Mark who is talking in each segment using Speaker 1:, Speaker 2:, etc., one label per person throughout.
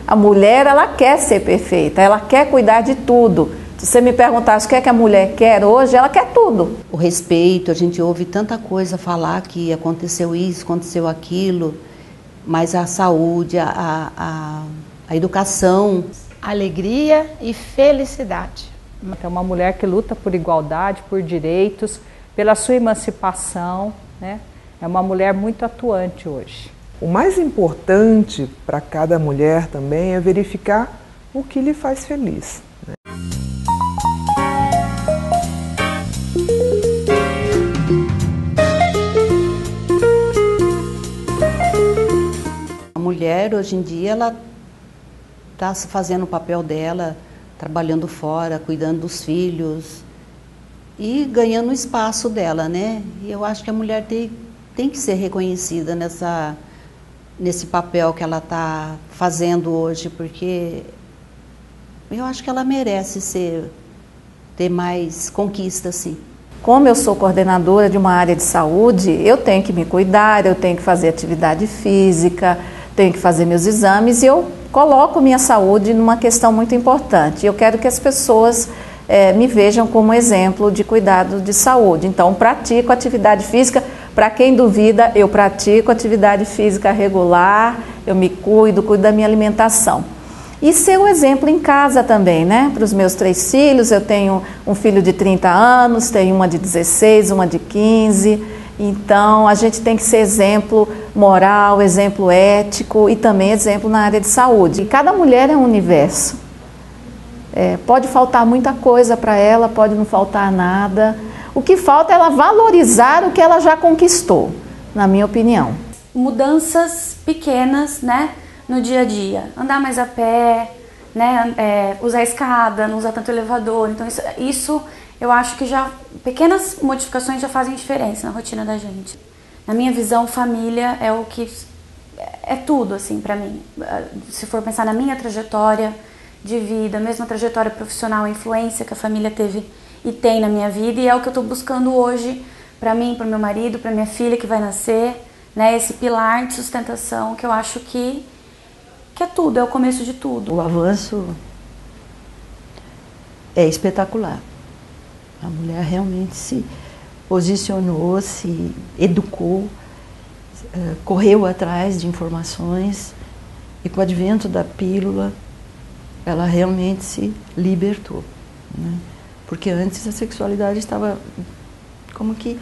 Speaker 1: A mulher, ela quer ser perfeita, ela quer cuidar de tudo. Se você me perguntasse o que é que a mulher quer hoje, ela quer tudo.
Speaker 2: O respeito, a gente ouve tanta coisa falar que aconteceu isso, aconteceu aquilo, mas a saúde, a educação.
Speaker 3: Alegria e felicidade.
Speaker 4: É uma mulher que luta por igualdade, por direitos, pela sua emancipação, né? É uma mulher muito atuante hoje.
Speaker 5: O mais importante para cada mulher também é verificar o que lhe faz feliz.
Speaker 2: A mulher, hoje em dia, ela está fazendo o papel dela, trabalhando fora, cuidando dos filhos e ganhando o espaço dela, né? E eu acho que a mulher tem que ser reconhecida nesse papel que ela está fazendo hoje, porque eu acho que ela merece ter mais conquista, sim.
Speaker 1: Como eu sou coordenadora de uma área de saúde, eu tenho que me cuidar, eu tenho que fazer atividade física, tenho que fazer meus exames e eu coloco minha saúde numa questão muito importante. Eu quero que as pessoas me vejam como exemplo de cuidado de saúde. Então, pratico atividade física. Para quem duvida, eu pratico atividade física regular, eu me cuido da minha alimentação. E ser um exemplo em casa também, né? Para os meus 3 filhos, eu tenho um filho de 30 anos, tenho uma de 16, uma de 15. Então, a gente tem que ser exemplo moral, exemplo ético e também exemplo na área de saúde. E cada mulher é um universo. Pode faltar muita coisa para ela, pode não faltar nada. O que falta é ela valorizar o que ela já conquistou, na minha opinião.
Speaker 6: Mudanças pequenas, né, no dia a dia. Andar mais a pé, né, usar a escada, não usar tanto elevador. Então isso eu acho que pequenas modificações já fazem diferença na rotina da gente. Na minha visão, família é o que é tudo, assim, para mim. Se for pensar na minha trajetória de vida, mesmo a trajetória profissional, a influência que a família teve e tem na minha vida, e é o que eu estou buscando hoje para mim, para o meu marido, para minha filha que vai nascer, né? Esse pilar de sustentação que eu acho que é tudo, é o começo de tudo.
Speaker 7: O avanço é espetacular. A mulher realmente se posicionou, se educou, correu atrás de informações e com o advento da pílula ela realmente se libertou, né? Porque antes a sexualidade estava como que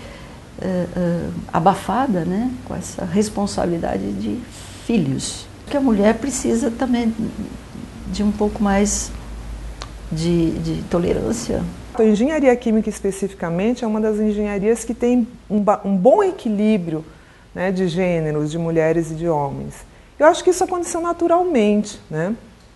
Speaker 7: abafada, né? Com essa responsabilidade de filhos. Porque a mulher precisa também de um pouco mais de tolerância.
Speaker 5: A engenharia química especificamente é uma das engenharias que tem um bom equilíbrio, né, de gêneros, de mulheres e de homens. Eu acho que isso aconteceu naturalmente, né?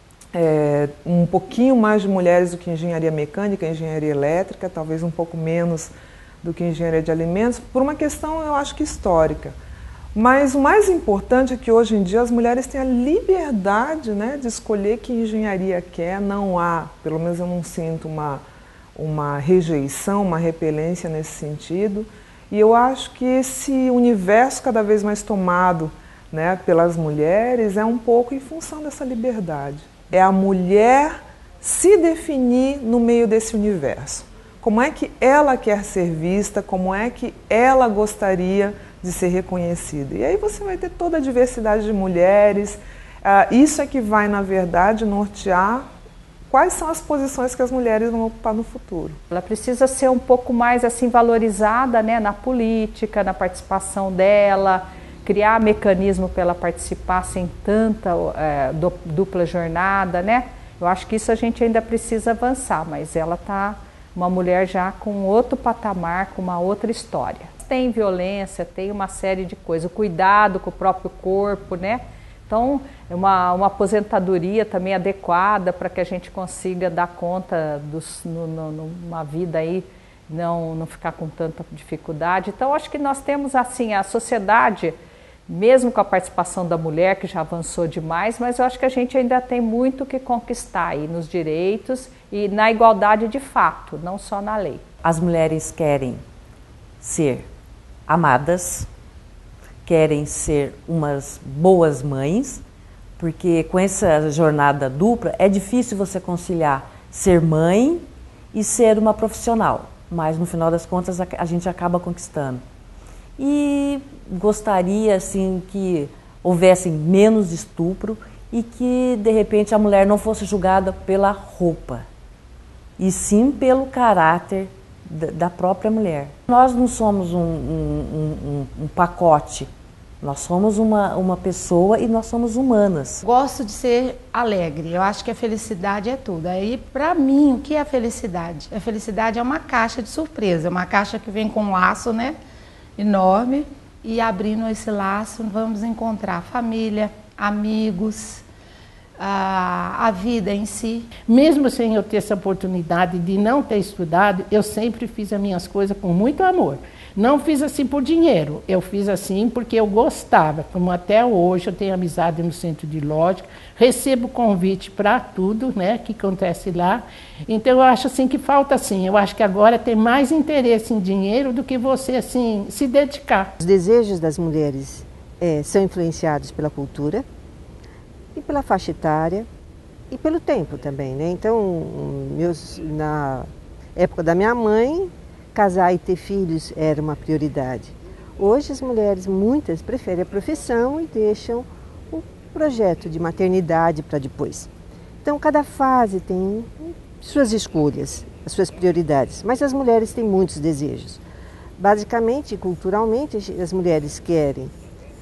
Speaker 5: Um pouquinho mais de mulheres do que engenharia mecânica, engenharia elétrica, talvez um pouco menos do que engenharia de alimentos, por uma questão, eu acho que histórica. Mas o mais importante é que hoje em dia as mulheres têm a liberdade, né, de escolher que engenharia quer. Não há, pelo menos eu não sinto uma rejeição, uma repelência nesse sentido. E eu acho que esse universo cada vez mais tomado, né, pelas mulheres é um pouco em função dessa liberdade. É a mulher se definir no meio desse universo. Como é que ela quer ser vista, como é que ela gostaria de ser reconhecida. E aí você vai ter toda a diversidade de mulheres. Isso é que vai, na verdade, nortear quais são as posições que as mulheres vão ocupar no futuro.
Speaker 4: Ela precisa ser um pouco mais assim valorizada, né, na política, na participação dela, criar mecanismo para ela participar sem tanta dupla jornada, né? Eu acho que isso a gente ainda precisa avançar, mas ela está uma mulher já com outro patamar, com uma outra história. Tem violência, tem uma série de coisas, o cuidado com o próprio corpo, né? Então, é uma aposentadoria também adequada para que a gente consiga dar conta numa vida aí, não ficar com tanta dificuldade. Então, acho que nós temos assim, a sociedade, mesmo com a participação da mulher, que já avançou demais, mas eu acho que a gente ainda tem muito que conquistar aí nos direitos e na igualdade de fato, não só na lei.
Speaker 8: As mulheres querem ser amadas, querem ser umas boas mães, Porque com essa jornada dupla é difícil você conciliar ser mãe e ser uma profissional, mas no final das contas a gente acaba conquistando. E gostaria assim que houvesse menos estupro e que de repente a mulher não fosse julgada pela roupa, e sim pelo caráter da própria mulher. Nós não somos um pacote, nós somos uma pessoa e nós somos humanas.
Speaker 3: Gosto de ser alegre, eu acho que a felicidade é tudo. Aí, para mim, o que é a felicidade? A felicidade é uma caixa de surpresa, uma caixa que vem com um laço, né, enorme, e abrindo esse laço vamos encontrar família, amigos, a vida em si.
Speaker 9: Mesmo sem eu ter essa oportunidade de não ter estudado, eu sempre fiz as minhas coisas com muito amor. Não fiz assim por dinheiro, eu fiz assim porque eu gostava. Como até hoje eu tenho amizade no Centro de Lógica, recebo convite para tudo, né, que acontece lá. Então eu acho assim que falta assim, eu acho que agora tem mais interesse em dinheiro do que você assim se dedicar.
Speaker 10: Os desejos das mulheres são influenciados pela cultura e pela faixa etária e pelo tempo também, né? Então, na época da minha mãe, casar e ter filhos era uma prioridade. Hoje as mulheres, muitas, preferem a profissão e deixam o projeto de maternidade para depois. Então, cada fase tem suas escolhas, as suas prioridades, mas as mulheres têm muitos desejos. Basicamente, culturalmente, as mulheres querem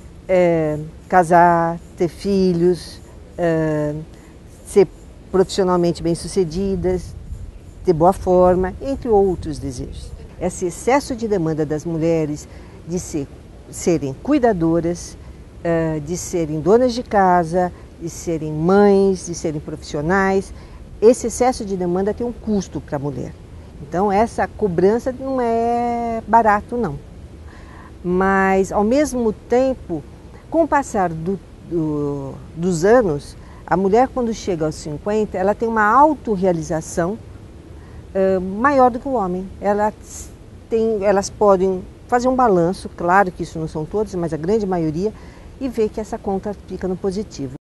Speaker 10: casar, ter filhos, ser profissionalmente bem-sucedidas, ter boa forma, entre outros desejos. Esse excesso de demanda das mulheres de serem cuidadoras, de serem donas de casa, de serem mães, de serem profissionais, esse excesso de demanda tem um custo para a mulher. Então essa cobrança não é barato não. Mas ao mesmo tempo, com o passar dos anos, a mulher quando chega aos 50, ela tem uma autorrealização maior do que o homem. Elas podem fazer um balanço, claro que isso não são todas, mas a grande maioria, e ver que essa conta fica no positivo.